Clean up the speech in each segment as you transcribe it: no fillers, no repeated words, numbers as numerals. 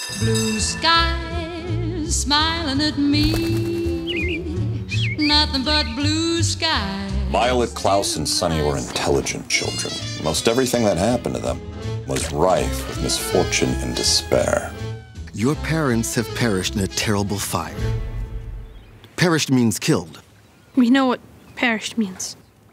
Blue skies smiling at me, nothing but blue skies. Violet, Klaus, and Sonny were intelligent children. Most everything that happened to them was rife with misfortune and despair. Your parents have perished in a terrible fire. Perished means killed. We know what perished means.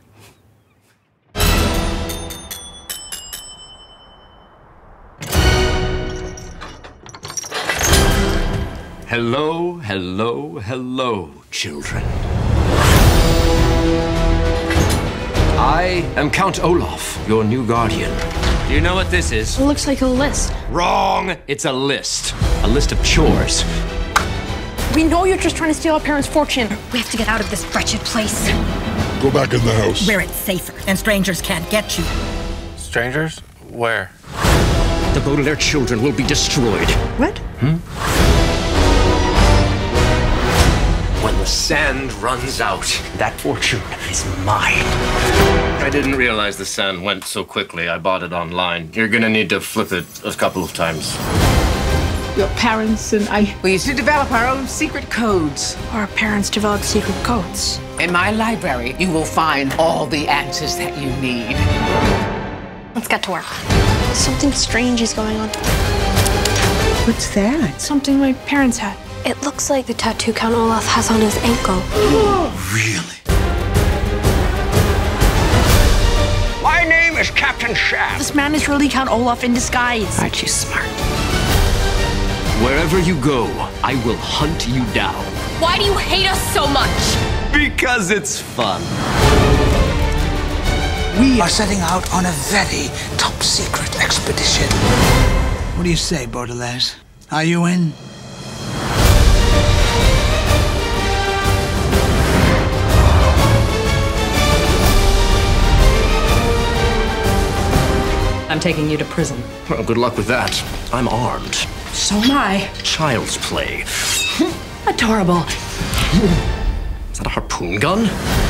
Hello, hello, hello, children. I am Count Olaf, your new guardian. Do you know what this is? It looks like a list. Wrong! It's a list. A list of chores. We know you're just trying to steal our parents' fortune. We have to get out of this wretched place. Go back in the house. Where it's safer and strangers can't get you. Strangers? Where? The Baudelaire children will be destroyed. What? When the sand runs out, that fortune is mine. I didn't realize the sand went so quickly. I bought it online. You're gonna need to flip it a couple of times. Your parents and I... We used to develop our own secret codes. Our parents developed secret codes. In my library, you will find all the answers that you need. Let's get to work. Something strange is going on. What's that? Something my parents had. It looks like the tattoo Count Olaf has on his ankle. Really? My name is Captain Shaft. This man is really Count Olaf in disguise. Aren't you smart? Wherever you go, I will hunt you down. Why do you hate us so much? Because it's fun. We are setting out on a very top secret expedition. What do you say, Baudelaire? Are you in? I'm taking you to prison. Well, good luck with that. I'm armed. So am I. Child's play. Adorable. Is that a harpoon gun?